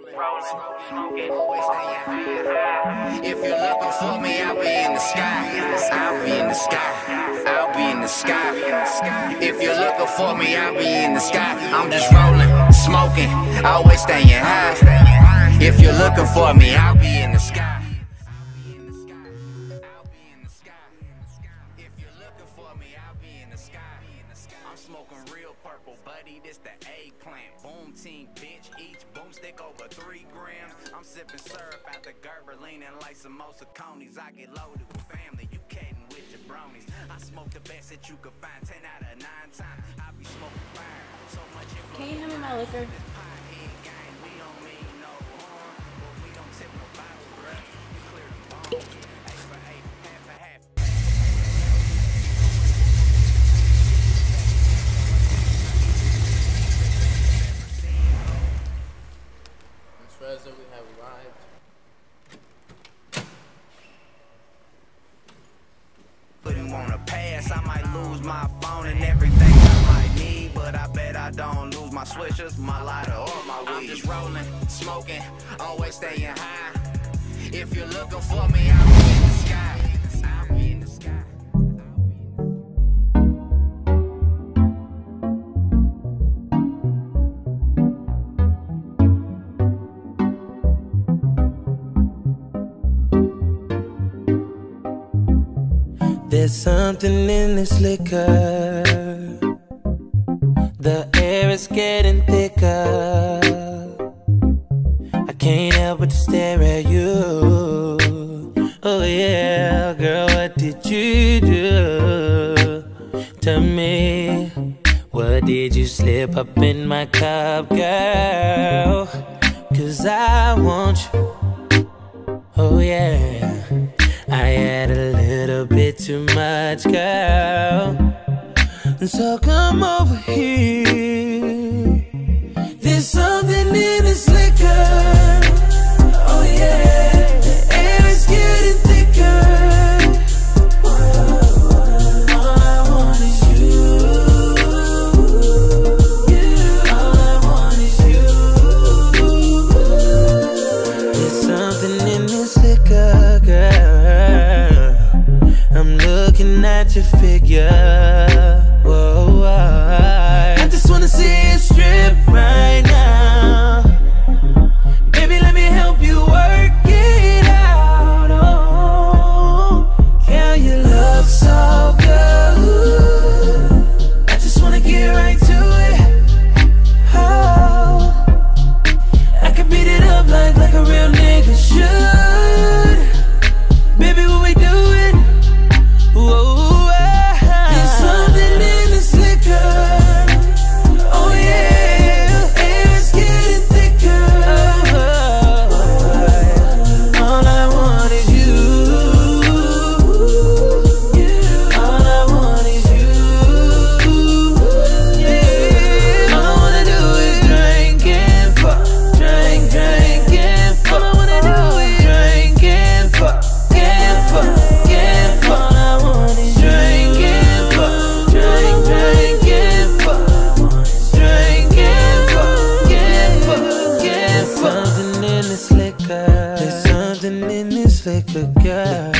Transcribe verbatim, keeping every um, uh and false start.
If you're looking for me, I'll be in the sky. I'll be in the sky. I'll be in the sky. If you're looking for me, I'll be in the sky. I'm just rolling, smoking, always staying high. If you're looking for me, I'll be in the sky. I'm smoking real purple, buddy, this the eggplant. Boom team, bitch, each boomstick over three grams. I'm sipping syrup out the Gerber, leaning like some Mosacones. I get loaded with family, you kidding with your bronies. I smoke the best that you could find, ten out of nine times. I be smoking fire, so much it Can you hand me my liquor? We don't mean no harm, but we don't tip no bottles, bruh. You clear the bones. Eight for eight, half for half. That we have arrived. Wouldn't wanna pass, I might lose my phone and everything I might need, but I bet I don't lose my switchers, my lighter, or my weed. I'm just rolling, smoking, always staying high. If you're looking for me, I'll be in the sky. I'll be in the sky. There's something in this liquor. The air is getting thicker. I can't help but to stare at you. Oh yeah, girl, what did you do to me? What did you slip up in my cup, girl? Cause I want you. Oh yeah, I had a little bit too much, girl. So come over here. There's something in this liquor. Oh yeah, the air is getting thicker. All I want is you. All I want is you. There's something in this liquor, girl. I'm looking at your figure. Whoa, I just wanna see it strip right now. Baby, let me help you work it out. Oh, girl, you look so good. I just wanna get right to it. Oh, I can beat it up like, like a real nigga should. Baby, what we doing? Whoa, there's something in this liquor. Oh yeah, air is getting thicker. All I want is you. All I want is you. Yeah. All I wanna do is drink and fuck, drink, drink and fuck. All I wanna do is drink and fuck, and fuck. There's something in this liquor, girl.